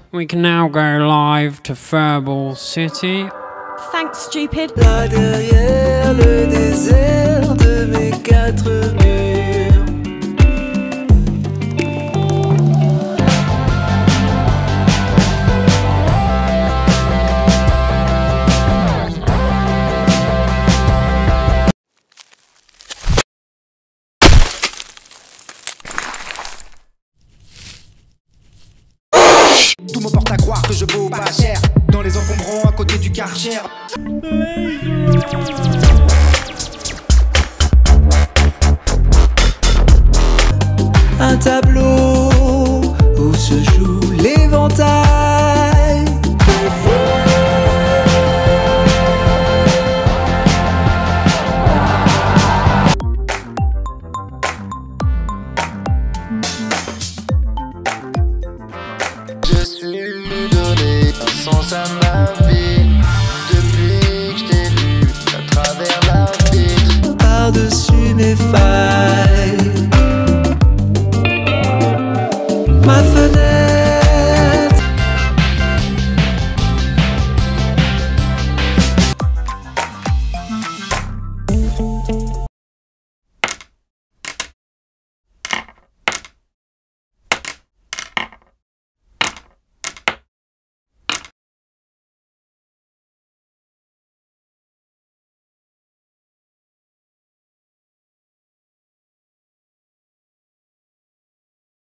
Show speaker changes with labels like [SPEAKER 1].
[SPEAKER 1] We can now go live to Furball City.
[SPEAKER 2] Thanks, stupid.
[SPEAKER 3] Là derrière le désert de mes quatre murs.
[SPEAKER 4] Tout me porte à croire que je vaux pas cher. Dans les encombrants à côté du Karcher.
[SPEAKER 3] Un tableau où se joue l'éventail.
[SPEAKER 5] Je suis donné un sens à ma vie.